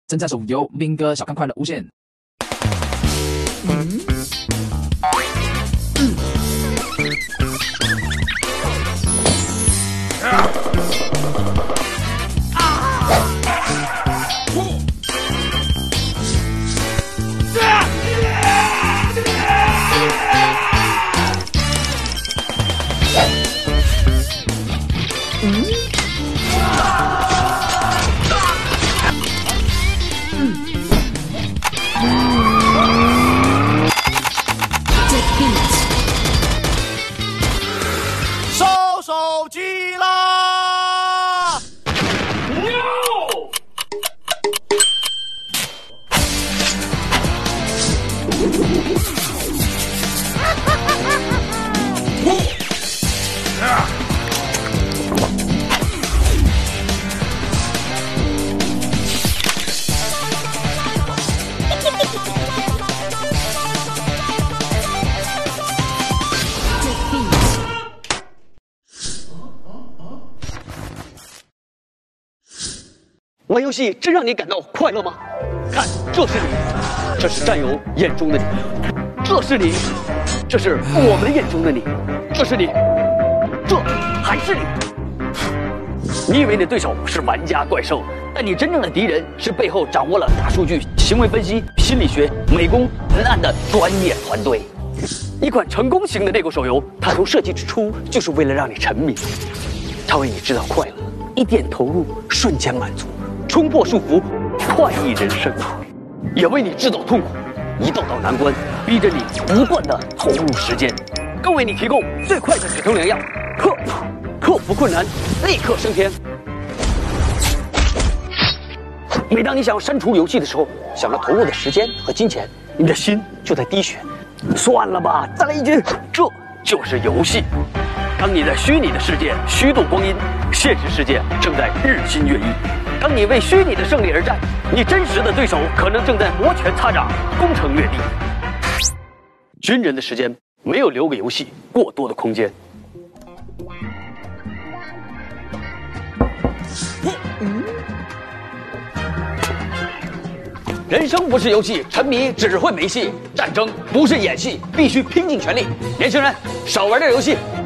正在手游民歌小看快乐无限。 收手机啦！ 玩游戏真让你感到快乐吗？看，这是你，这是战友眼中的你，这是你，这是我们眼中的你，这是你，这还是你。你以为你的对手是玩家怪兽，但你真正的敌人是背后掌握了大数据、行为分析、心理学、美工、文案的专业团队。一款成功型的内购手游，它从设计之初就是为了让你沉迷，它为你制造快乐，一点投入，瞬间满足。 冲破束缚，快意人生，也为你制造痛苦，一道道难关逼着你不断的投入时间，更为你提供最快的止痛良药，克服困难，立刻升天。每当你想要删除游戏的时候，想着投入的时间和金钱，你的心就在滴血。算了吧，再来一局。这就是游戏。当你在虚拟的世界虚度光阴，现实世界正在日新月异。 当你为虚拟的胜利而战，你真实的对手可能正在摩拳擦掌、攻城略地。军人的时间没有留给游戏过多的空间。人生不是游戏，沉迷只会没戏。战争不是演戏，必须拼尽全力。年轻人，少玩点游戏，